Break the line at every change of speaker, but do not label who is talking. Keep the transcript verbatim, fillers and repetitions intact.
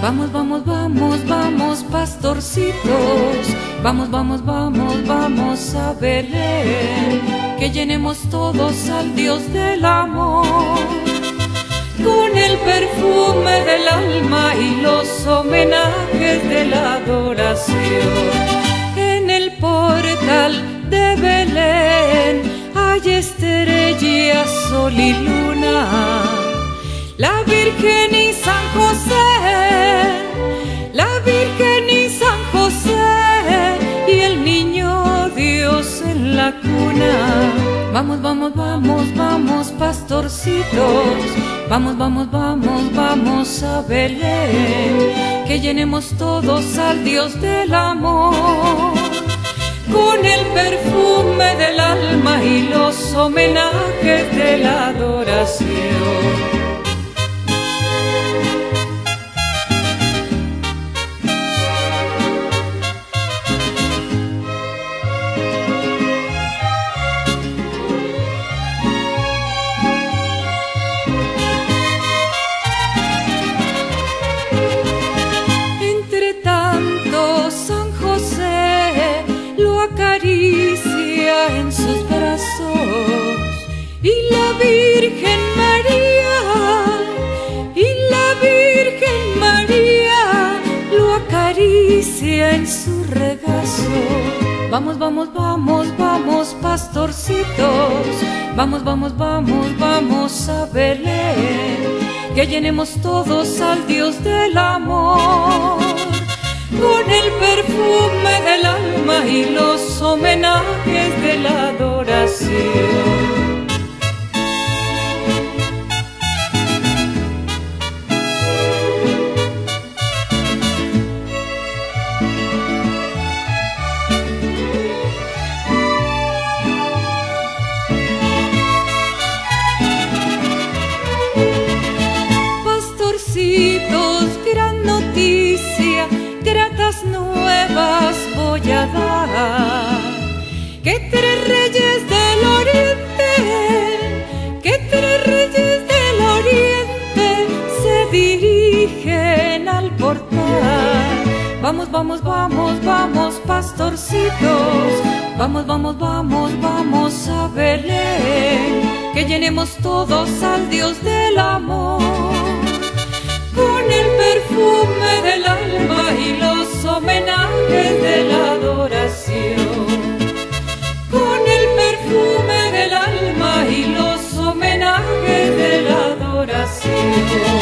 Vamos, vamos, vamos, vamos, pastorcitos. Vamos, vamos, vamos, vamos a Belén, que llenemos todos al Dios del amor, con el perfume del alma y los homenajes de la adoración. En el portal de Belén hay estrellas, sol y luna, la Virgen y San José, la Virgen y San José, y el niño Dios en la cuna. Vamos, vamos, vamos, vamos, pastorcitos. Vamos, vamos, vamos, vamos a Belén, que llenemos todos al Dios del amor, con el perfume del alma y los homenajes de la adoración. Acaricia en sus brazos, y la Virgen María, y la Virgen María lo acaricia en su regazo. Vamos, vamos, vamos, vamos, pastorcitos. Vamos, vamos, vamos, vamos a Belén, que llenemos todos al Dios del amor, con el perfume del alma y los homenajes de la adoración. Pastorcitos, gran noticia, gratas nuevas voy a dar, que tres reyes del oriente, que tres reyes del oriente se dirigen al portal. Vamos, vamos, vamos, vamos, pastorcitos. Vamos, vamos, vamos, vamos a Belén, que llenemos todos al Dios del amor, con el perfume del alma y los homenajes de la adoración, con el perfume del alma y los homenajes de la adoración.